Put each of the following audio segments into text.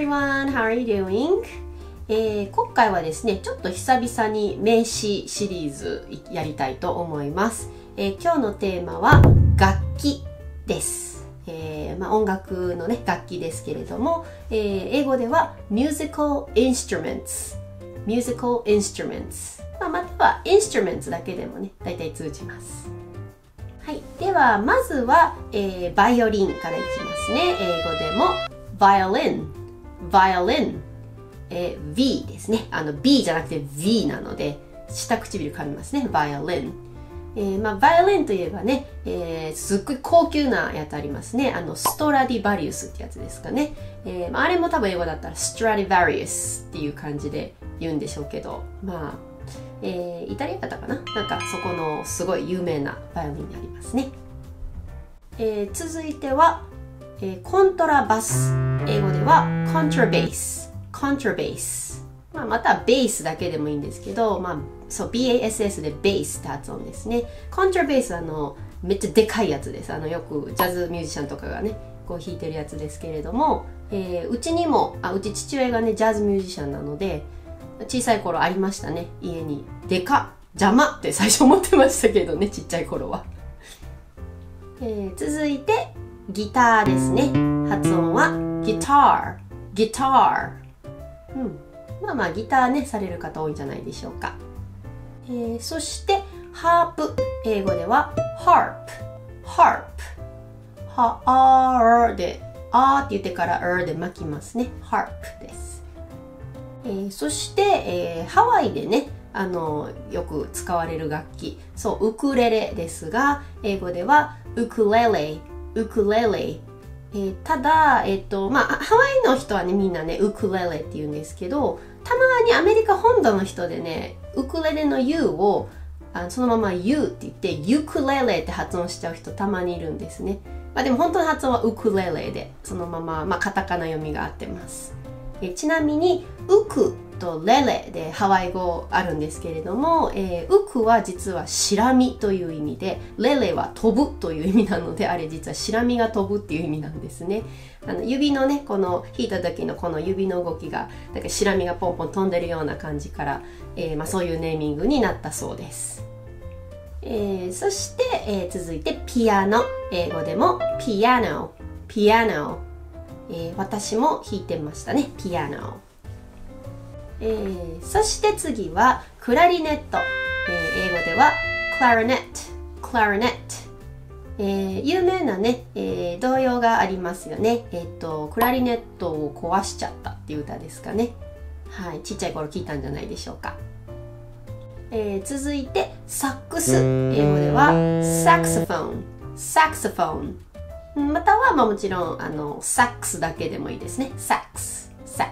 everyone, how are you doing? 今回はですね、ちょっと久々に名詞シリーズやりたいと思います。今日のテーマは楽器です。音楽のね、楽器ですけれども、英語では musical instruments または instruments だけでもね、だいたい通じます。はい、ではまずは、バイオリンからいきますね。英語でも violin V ですね。B じゃなくて V なので下唇噛みますね。violin。バイオリンといえばね、すっごい高級なやつありますね。ストラディバリウスってやつですかね。あれも多分英語だったらストラディバリウスっていう感じで言うんでしょうけど、イタリアだったかな、なんかそこのすごい有名なバイオリンになりますね。続いては、コントラバス。英語ではコントラベース。またベースだけでもいいんですけど、BASS でベースって発音ですね。コントラベースはめっちゃでかいやつです。よくジャズミュージシャンとかがね、こう弾いてるやつですけれども、うちにもうち父親がね、ジャズミュージシャンなので、小さい頃ありましたね、家に。でかっ、邪魔って最初思ってましたけどね、ちっちゃい頃は。続いてギターですね。発音はギター。ギターね、される方多いんじゃないでしょうか。そしてハープ。英語では harp。であーって言ってからで巻きますね。harp です。そして、ハワイでね、よく使われる楽器、そうウクレレですが、英語ではウクレレ。ただ、ハワイの人はね、みんなね、ウクレレって言うんですけど、たまにアメリカ本土の人でね、ウクレレの U をそのまま U って言って、ユクレレって発音しちゃう人たまにいるんですね。でも本当の発音はウクレレで、そのまま、カタカナ読みが合ってます。ちなみに、ウクとレレでハワイ語あるんですけれども、ウクは実はシラミという意味で、レレは飛ぶという意味なので、あれ実はシラミが飛ぶっていう意味なんですね。指のね、この弾いた時のこの指の動きが、だからシラミがポンポン飛んでるような感じから、そういうネーミングになったそうです。そして、続いてピアノ。英語でもピアノ。私も弾いてましたね、ピアノ。そして次はクラリネット。英語ではクラリネット。有名なね、童謡がありますよね。クラリネットを壊しちゃったっていう歌ですかね。はい、ちっちゃい頃聞いたんじゃないでしょうか。続いてサックス。英語ではサクソフォン。またはもちろんサックスだけでもいいですね。サックス。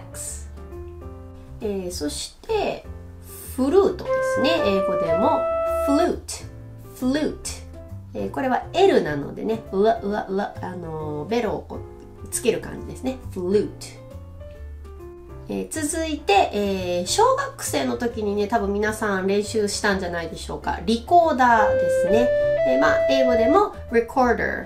そしてフルートですね。英語でもフルート。これは L なのでね、ベロをこうつける感じですね。フルート。続いて、小学生の時にね、多分皆さん練習したんじゃないでしょうか。リコーダーですね。英語でも recorder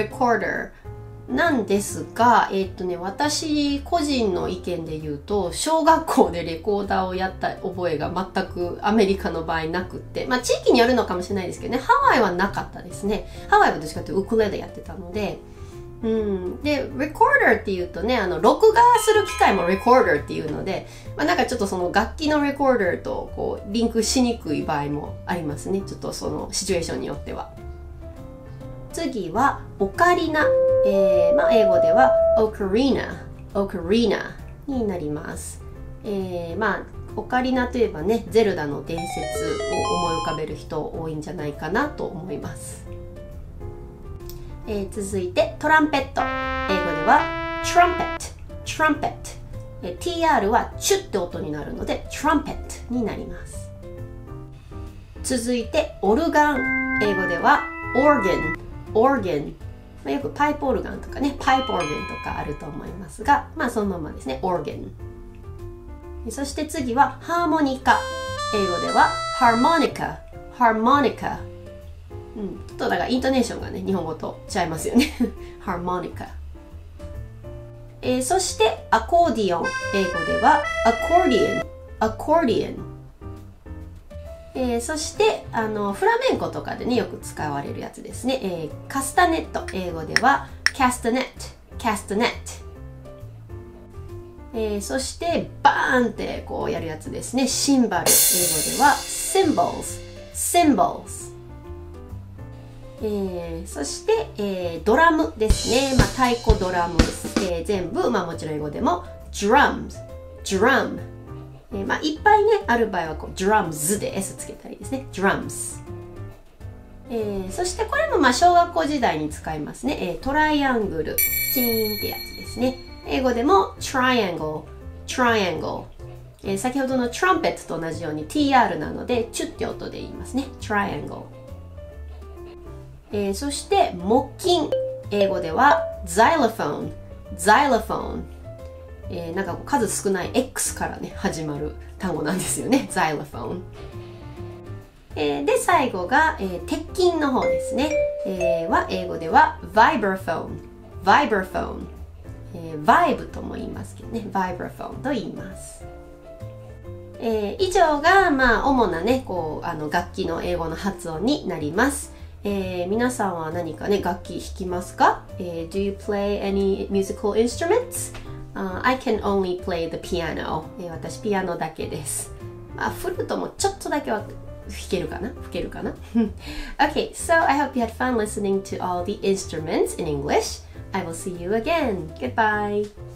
なんですが、私個人の意見で言うと、小学校でレコーダーをやった覚えが全くアメリカの場合なくって、地域によるのかもしれないですけどね、ハワイはなかったですね。ハワイはどっちかというとウクレレやってたので、で、recorder っていうとね、録画する機械も recorder っていうので、なんかちょっとその楽器の recorder とこうリンクしにくい場合もありますね。ちょっとそのシチュエーションによっては。次はオカリナ。英語ではオカリナになります。オカリナといえばね、ゼルダの伝説を思い浮かべる人多いんじゃないかなと思います。続いてトランペット。英語ではトランペット。TR はチュッって音になるのでトランペットになります。続いてオルガン。英語ではオーガン。よくパイプオルガンとかね、パイプオルガンとかあると思いますが、そのままですね、オーガン。そして次はハーモニカ。英語ではハーモニカ。ちょっとだからイントネーションがね、日本語と違いますよね。ハーモニカ。 そしてアコーディオン、英語ではアコーディオン、アコーディオン。そしてフラメンコとかでねよく使われるやつですね、カスタネット、英語ではキャスタネット、キャスタネット。そしてバーンってこうやるやつですね、シンバル、英語では cymbals、cymbals。そして、ドラムですね、太鼓ドラム、全部、もちろん英語でも drums、drum。いっぱいねある場合はこう drums で S つけたりですね、drums。そしてこれも小学校時代に使いますね、トライアングル、チーンってやつですね。英語でも triangle、triangle。先ほどの trumpet と同じように TR なのでチュッって音で言いますね、triangle。そして木琴、英語では xylophone、xylophone。なんか数少ない X からね始まる単語なんですよね、xylophone。で最後が、鉄琴の方ですね、英語では vibraphone、vibraphone。vibe とも言いますけどね、vibraphone と言います。以上が主なね楽器の英語の発音になります。皆さんは何かね楽器弾きますか？ Do you play any musical instruments?I can only play the piano. 私ピアノだけです。フルートもちょっとだけは吹けるかなOkay, so I hope you had fun listening to all the instruments in English. I will see you again. Goodbye.